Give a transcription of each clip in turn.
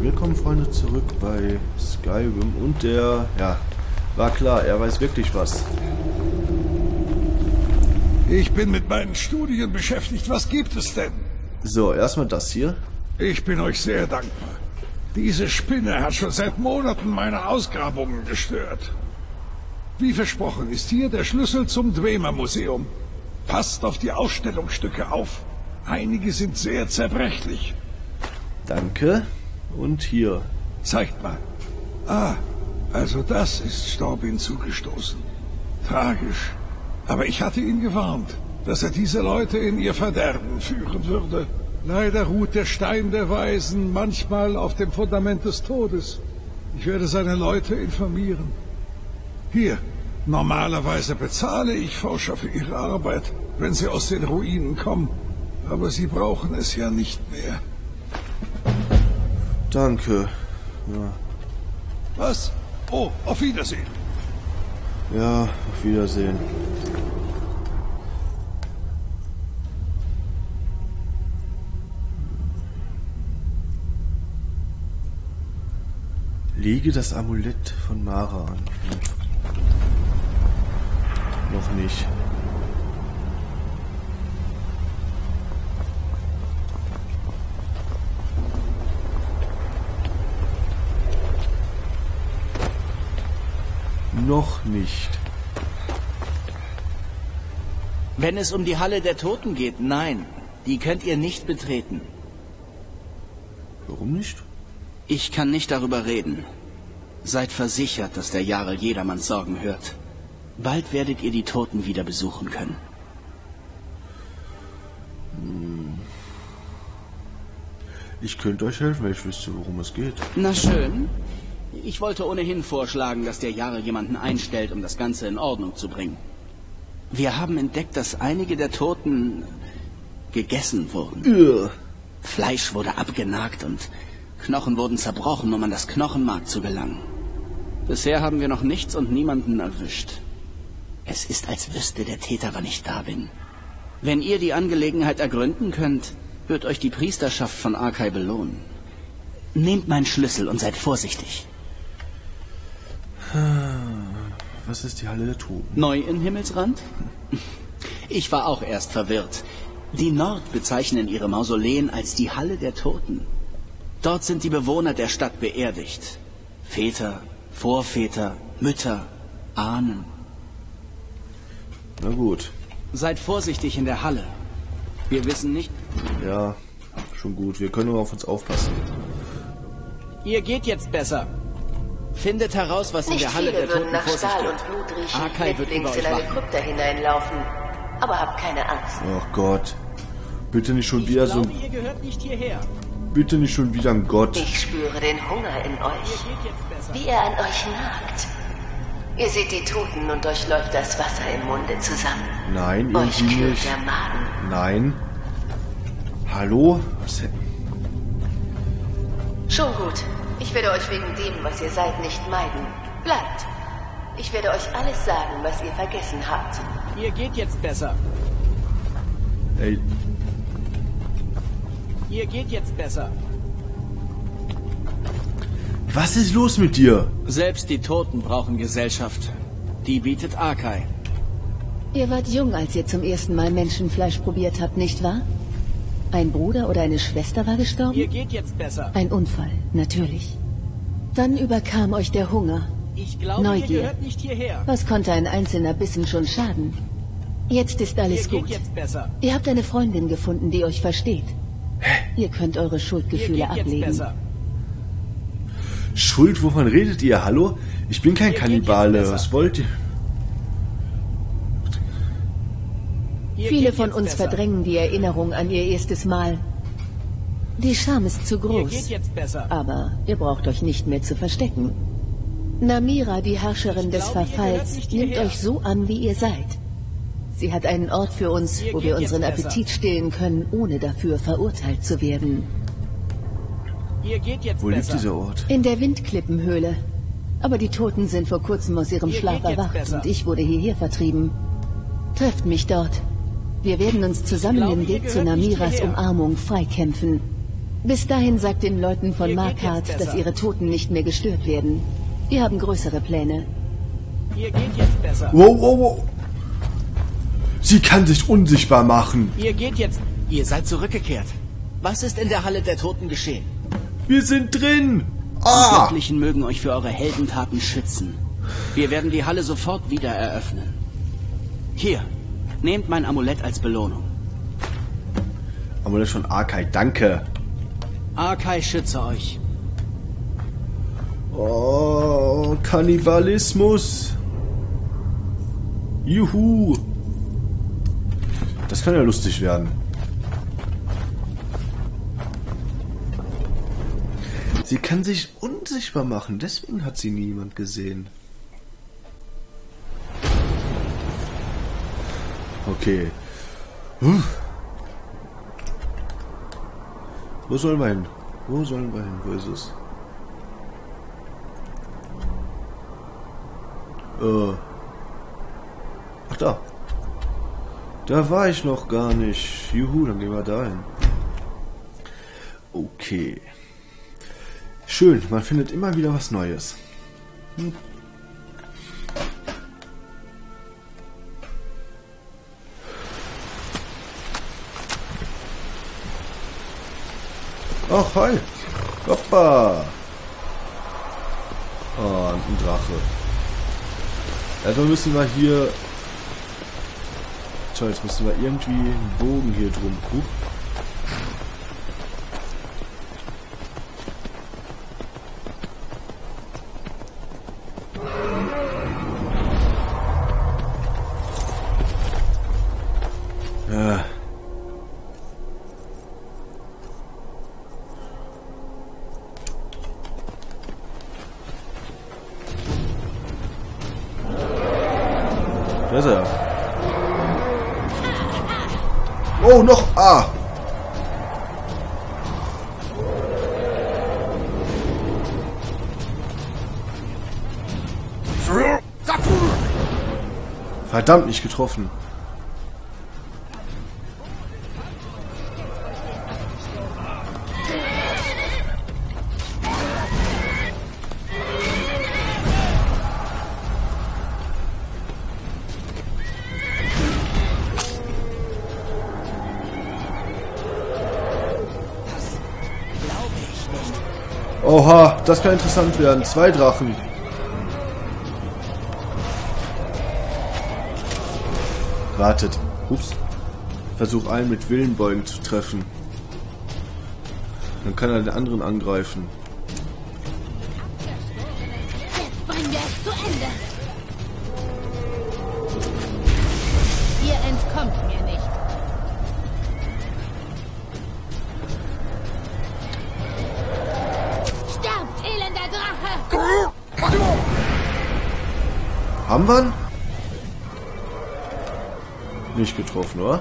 Willkommen, Freunde, zurück bei Skyrim. Und der, ja, war klar, er weiß wirklich was. Ich bin mit meinen Studien beschäftigt. Was gibt es denn? So, erstmal das hier. Ich bin euch sehr dankbar. Diese Spinne hat schon seit Monaten meine Ausgrabungen gestört. Wie versprochen ist hier der Schlüssel zum Dwemer-Museum. Passt auf die Ausstellungsstücke auf. Einige sind sehr zerbrechlich. Danke. Und hier. Zeigt mal. Ah, also das ist Storbin zugestoßen. Tragisch. Aber ich hatte ihn gewarnt, dass er diese Leute in ihr Verderben führen würde. Leider ruht der Stein der Weisen manchmal auf dem Fundament des Todes. Ich werde seine Leute informieren. Hier, normalerweise bezahle ich Forscher für ihre Arbeit, wenn sie aus den Ruinen kommen. Aber sie brauchen es ja nicht mehr. Danke. Ja. Was? Oh, auf Wiedersehen. Ja, auf Wiedersehen. Lege das Amulett von Mara an. Noch nicht. Noch nicht. Wenn es um die Halle der Toten geht, nein. Die könnt ihr nicht betreten. Warum nicht? Ich kann nicht darüber reden. Seid versichert, dass der Jarl jedermanns Sorgen hört. Bald werdet ihr die Toten wieder besuchen können. Ich könnte euch helfen, wenn ich wüsste, worum es geht. Na schön. Ich wollte ohnehin vorschlagen, dass der Jarl jemanden einstellt, um das Ganze in Ordnung zu bringen. Wir haben entdeckt, dass einige der Toten gegessen wurden. Fleisch wurde abgenagt und Knochen wurden zerbrochen, um an das Knochenmark zu gelangen. Bisher haben wir noch nichts und niemanden erwischt. Es ist, als wüsste der Täter, wann ich da bin. Wenn ihr die Angelegenheit ergründen könnt, wird euch die Priesterschaft von Arkai belohnen. Nehmt meinen Schlüssel und seid vorsichtig. Was ist die Halle der Toten? Neu in Himmelsrand? Ich war auch erst verwirrt. Die Nord bezeichnen ihre Mausoleen als die Halle der Toten. Dort sind die Bewohner der Stadt beerdigt. Väter, Vorväter, Mütter, Ahnen. Na gut. Seid vorsichtig in der Halle. Wir wissen nicht... Ja, schon gut. Wir können nur auf uns aufpassen. Ihr geht jetzt besser. Findet heraus, was in der Halle der Toten vor sich geht. Arkai wird über euch in eine wachen. Krypta hineinlaufen. Aber habt keine Angst. Ach Gott. Bitte nicht schon wieder so... Ihr gehört nicht hierher. Bitte nicht schon wieder ein Gott. Ich spüre den Hunger in euch. Wie er an euch nagt. Ihr seht die Toten und euch läuft das Wasser im Munde zusammen. Nein, Euch irgendwie kühlt nicht. der Magen. Nein. Hallo? Was denn? Schon gut. Ich werde euch wegen dem, was ihr seid, nicht meiden. Bleibt. Ich werde euch alles sagen, was ihr vergessen habt. Ihr geht jetzt besser. Ey, Ihr geht jetzt besser. was ist los mit dir? Selbst die Toten brauchen Gesellschaft. Die bietet Arkai. Ihr wart jung, als ihr zum ersten Mal Menschenfleisch probiert habt, nicht wahr? Ein Bruder oder eine Schwester war gestorben? Ihr geht jetzt besser. Ein Unfall, natürlich. Dann überkam euch der Hunger. Ich glaube, Neugier. ihr gehört nicht hierher. Was konnte ein einzelner Bissen schon schaden? Jetzt ist alles Ihr gut. geht jetzt besser. Ihr habt eine Freundin gefunden, die euch versteht. Ihr könnt eure Ihr Schuldgefühle geht jetzt ablegen. besser. Schuld, wovon redet ihr? Hallo? Ich bin kein Ihr geht Kannibale. jetzt besser. Was wollt ihr? Ihr Viele geht von jetzt uns besser. verdrängen die Erinnerung an ihr erstes Mal. Die Scham ist zu Ihr groß. geht jetzt besser. Aber ihr braucht euch nicht mehr zu verstecken. Namira, die Herrscherin des Ich glaube, ihr gehört Verfalls, nicht nimmt hierher. euch so an, wie ihr seid. Sie hat einen Ort für uns, Ihr wo geht wir jetzt unseren besser. Appetit stillen können, ohne dafür verurteilt zu werden. Ihr geht jetzt Wo liegt besser. dieser Ort? In der Windklippenhöhle. Aber die Toten sind vor kurzem aus ihrem Ihr Schlaf geht jetzt erwacht besser. und ich wurde hierher vertrieben. Trefft mich dort. Wir werden uns zusammen glaube, den ihr Weg zu gehört nicht Namiras hierher. Umarmung freikämpfen. Bis dahin sagt den Leuten von Markarth, dass ihre Toten nicht mehr gestört werden. Wir haben größere Pläne. Ihr geht jetzt besser. Wow, wow, wow. Sie kann sich unsichtbar machen. Ihr geht jetzt... Ihr seid zurückgekehrt. Was ist in der Halle der Toten geschehen? Wir sind drin. Die Göttlichen mögen euch für eure Heldentaten schützen. Wir werden die Halle sofort wieder eröffnen. Hier, nehmt mein Amulett als Belohnung. Amulett von Arkai, danke. Arkai schütze euch. Oh, Kannibalismus. Juhu. Das kann ja lustig werden. Sie kann sich unsichtbar machen, deswegen hat sie niemand gesehen. Okay. Wo sollen wir hin? Wo sollen wir hin? Wo ist es? Ach da. Da war ich noch gar nicht. Juhu, dann gehen wir da hin. Okay. Schön, man findet immer wieder was Neues. Ach, hi. Hoppa. Oh, ein Drache. Erstmal müssen wir hier... Toll, jetzt müssen wir irgendwie einen Bogen hier drum gucken. Ja. Da ist er. Oh, noch A. Verdammt, nicht getroffen. Oha, das kann interessant werden. 2 Drachen. Wartet. Ups. Versuch einen mit Willenbeugen zu treffen. Dann kann er den anderen angreifen. Jetzt bringen wir es zu Ende. Ihr entkommt mir nicht. Sterbt, elender Drache! Haben wir ihn? Nicht getroffen, oder?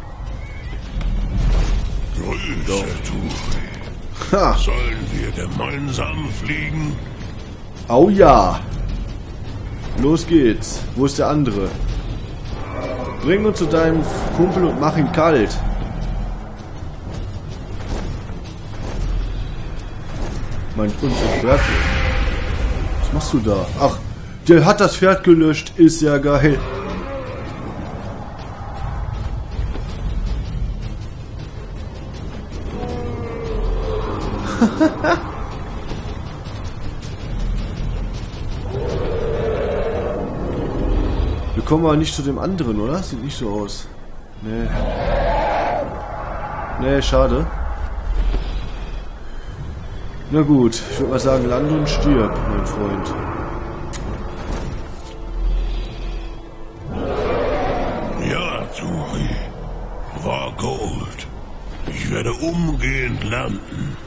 Grüße, Turi. Ha! Sollen wir gemeinsam fliegen? Oh ja! Los geht's. Wo ist der andere? Bring uns zu deinem Kumpel und mach ihn kalt. Mein unser Pferd. Was machst du da? Ach, der hat das Pferd gelöscht. Ist ja geil. Wir kommen aber nicht zu dem anderen, oder? Sieht nicht so aus. Nee. Nee, schade. Na gut, ich würde mal sagen, lande und stirb, mein Freund. Ja, Turi. War Gold. Ich werde umgehend landen.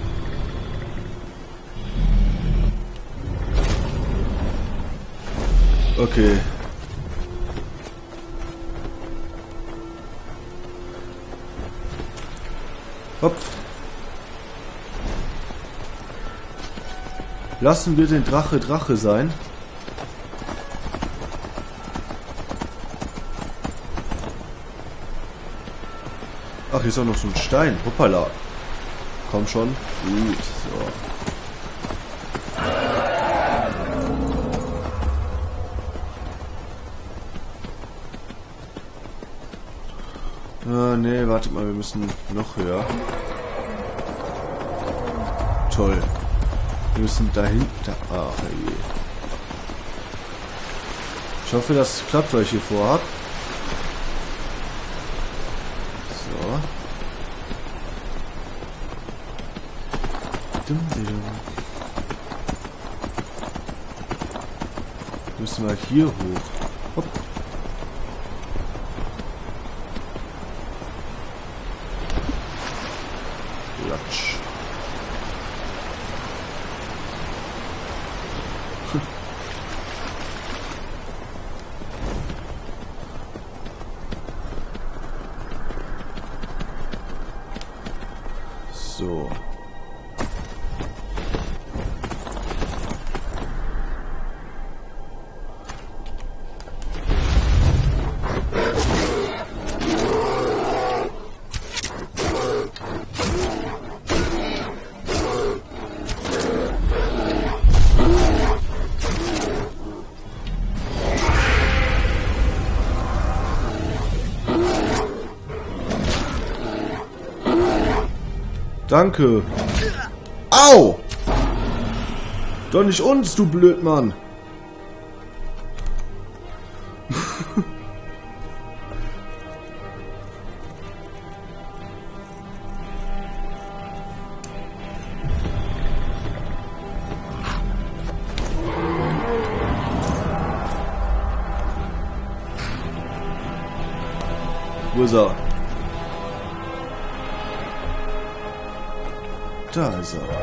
Okay. Hopp. Lassen wir den Drache Drache sein. Ach, hier ist auch noch so ein Stein. Hoppala. Komm schon. Gut, so. Nee, wartet mal, wir müssen noch höher. Toll. Wir müssen dahinter. Ach je. Ich hoffe, das klappt, was ich hier vorhab. So. Müssen wir hier hoch. Hopp. Latsch. So. Danke. Au! Doch nicht uns, du Blödmann. Wo ist er? Da ist er.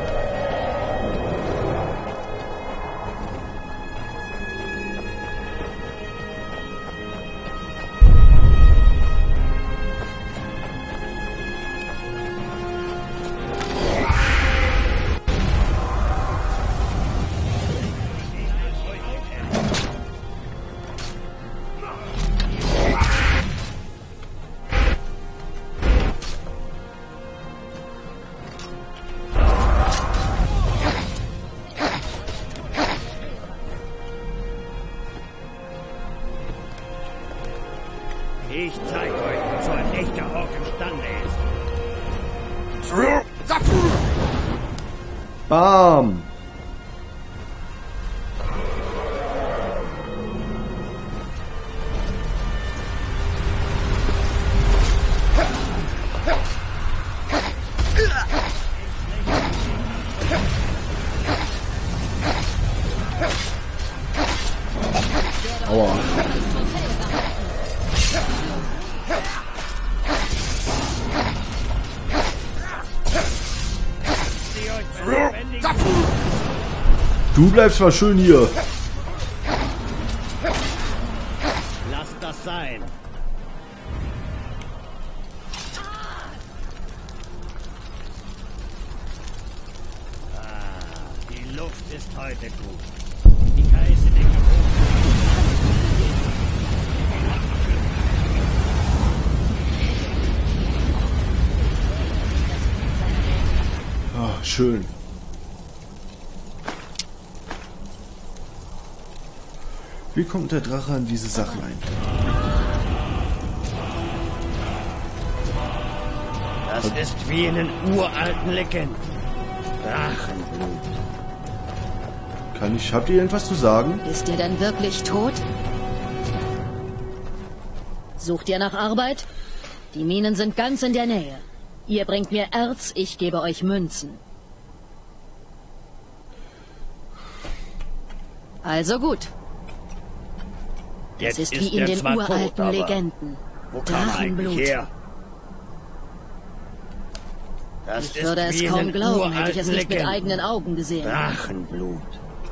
Ich zeig euch, wozu ein echter Ork imstande ist. Bam! Aua. Du bleibst mal schön hier. Lasst das sein. Die Luft ist heute gut. Die Geißel der Ah, schön. Wie kommt der Drache an diese Sachen ein? Das ist wie in den uralten Legenden. Drachenblut. Habt ihr irgendwas zu sagen? Ist ihr denn wirklich tot? Sucht ihr nach Arbeit? Die Minen sind ganz in der Nähe. Ihr bringt mir Erz, ich gebe euch Münzen. Also gut. Jetzt Es ist wie in den zwar uralten tot, aber Legenden. wo kam er eigentlich Drachenblut. her? Das Ich würde ist es wie in kaum den glauben, hätte ich es uralten nicht mit Legenden. eigenen Augen gesehen. Drachenblut.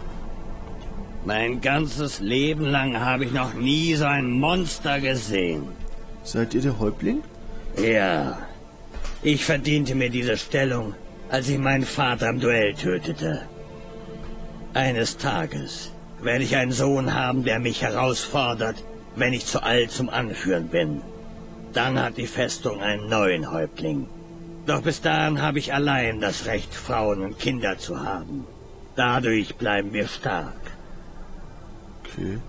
Mein ganzes Leben lang habe ich noch nie so ein Monster gesehen. Seid ihr der Häuptling? Ja, ich verdiente mir diese Stellung, als ich meinen Vater im Duell tötete. Eines Tages werde ich einen Sohn haben, der mich herausfordert, wenn ich zu alt zum Anführen bin. Dann hat die Festung einen neuen Häuptling. Doch bis dahin habe ich allein das Recht, Frauen und Kinder zu haben. Dadurch bleiben wir stark. Okay.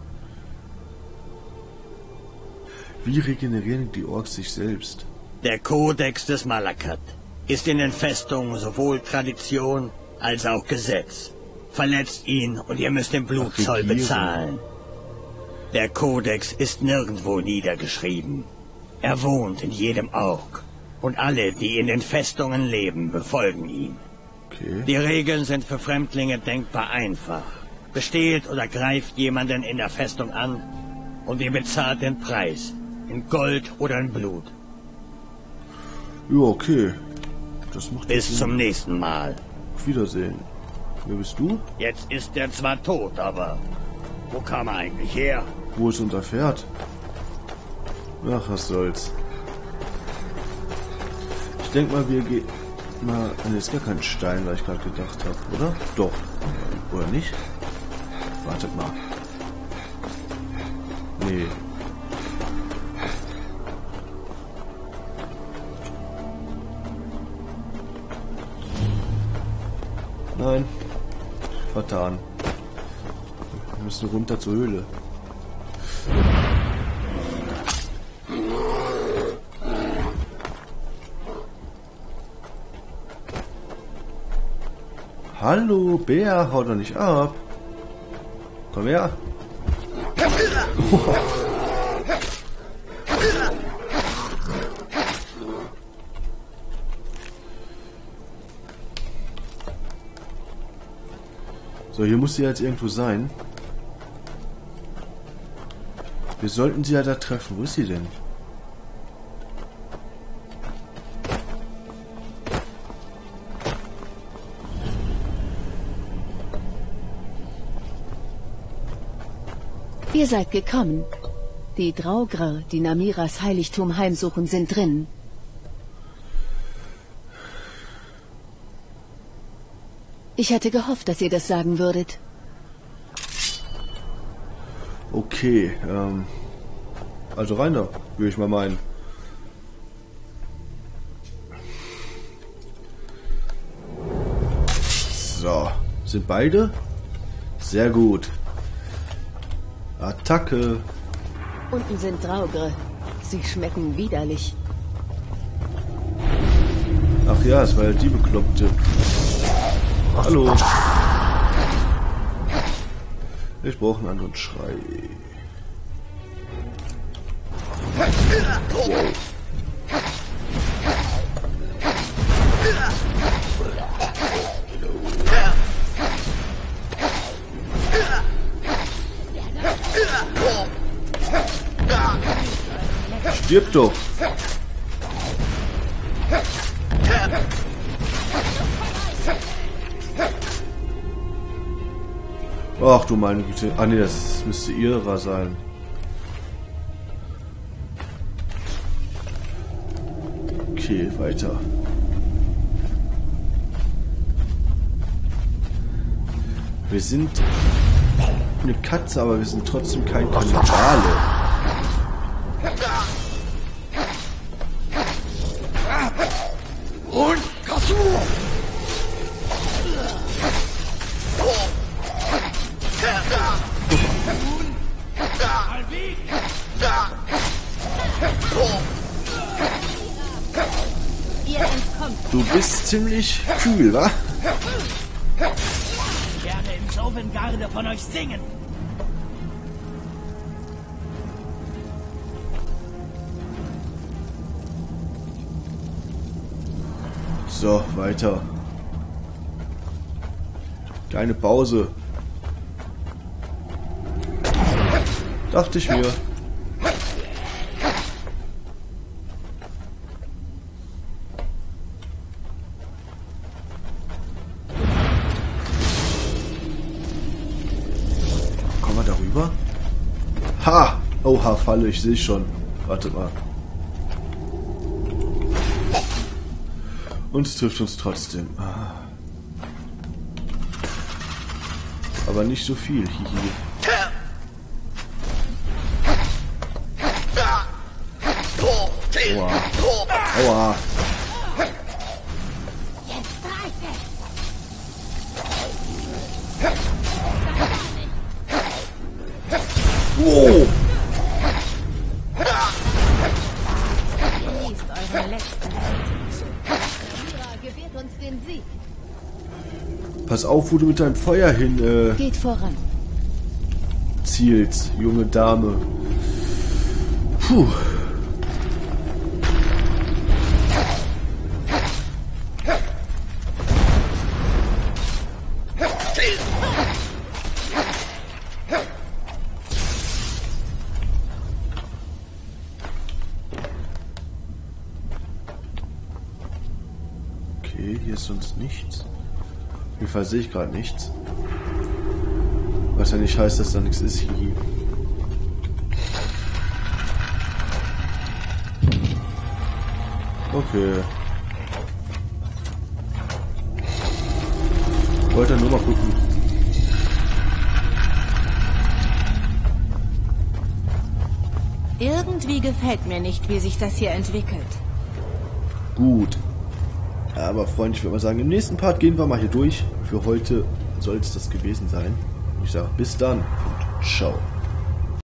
Wie regenerieren die Orks sich selbst? Der Kodex des Malakat ist in den Festungen sowohl Tradition als auch Gesetz. Verletzt ihn und ihr müsst den Blutzoll bezahlen. Der Kodex ist nirgendwo niedergeschrieben. Er wohnt in jedem Ork. Und alle, die in den Festungen leben, befolgen ihn. Okay. Die Regeln sind für Fremdlinge denkbar einfach. Besteht oder greift jemanden in der Festung an und ihr bezahlt den Preis. In Gold oder in Blut. Ja, okay. Das macht Bis Sinn. zum nächsten Mal. Auf Wiedersehen. Wer bist du? Jetzt ist er zwar tot, aber wo kam er eigentlich her? Wo ist unser Pferd? Ach, was soll's. Ich denke mal, wir gehen mal... Ne, ist gar kein Stein, weil ich gerade gedacht habe, oder? Doch. Oder nicht? Wartet mal. Nee. Nein. Vertan. Wir müssen runter zur Höhle. Hallo, Bär, hau doch nicht ab. Komm her. So, hier muss sie jetzt irgendwo sein. Wir sollten sie ja da treffen. Wo ist sie denn? Ihr seid gekommen. Die Draugr, die Namiras Heiligtum heimsuchen, sind drin. Ich hatte gehofft, dass ihr das sagen würdet. Okay, also rein da, würde ich mal meinen. So, sind beide? Sehr gut. Attacke. Unten sind Draugr. Sie schmecken widerlich. Ach ja, es war ja die Bekloppte. Hallo. Ich brauche einen anderen Schrei. Stirb doch! Ach du meine Güte. Ah ne, das müsste ihrer sein. Okay, weiter. Wir sind eine Katze, aber wir sind trotzdem kein Kannibale. Und Kasu! Ihr entkommt. Du bist ziemlich kühl, wa? Ich werde in Sovngarde von euch singen. So, weiter. Kleine Pause. Dachte ich mir. Kommen wir darüber? Ha! Oha, Falle, ich sehe schon. Wartet mal. Und es trifft uns trotzdem. Aber nicht so viel. Hihi. Aua. Aua. Pass auf, wo du mit deinem Feuer hin Geht voran. zielst, junge Dame. Puh. Okay, hier ist sonst nichts. Auf jeden Fall sehe ich gerade nichts. Was ja nicht heißt, dass da nichts ist hier. Okay. Wollte nur mal gucken. Irgendwie gefällt mir nicht, wie sich das hier entwickelt. Gut. Aber Freunde, ich würde mal sagen, im nächsten Part gehen wir mal hier durch. Für heute soll es das gewesen sein. Ich sage bis dann und ciao.